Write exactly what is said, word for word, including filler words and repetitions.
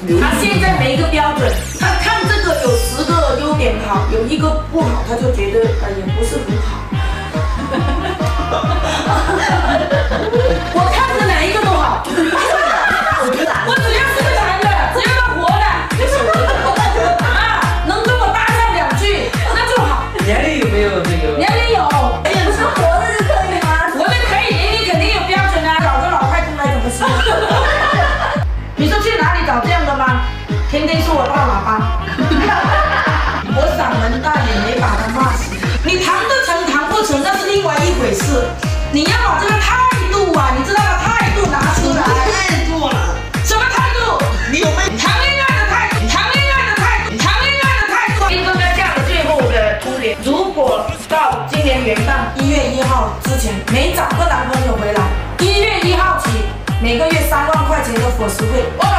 他现在没一个标准，他看这个有十个优点好，有一个不好，他就觉得呃也不是很好。我看着哪一个都好，我只要是个男的，只要他活的，啊，能跟我搭上两句那就好。 年龄有没有这个？ 年龄有， 不是活着就可以吗？ 活的可以，年龄肯定有标准啊，找个老太公来怎么行？你说去哪里找这样的吗？天天说我大喇叭，我嗓门大也没把他骂死。你谈得成谈不成那是另外一回事，你要把这个态度啊，你知道吗？态度拿出来。 太多了。 什么态度？ 你有没有谈恋爱的态度？谈恋爱的态度？谈恋爱的态度。一哥哥下的最后的通牒，如果到今年元旦一月一号之前没找个男朋友回来，一月一号起每个月三万块钱的伙食费。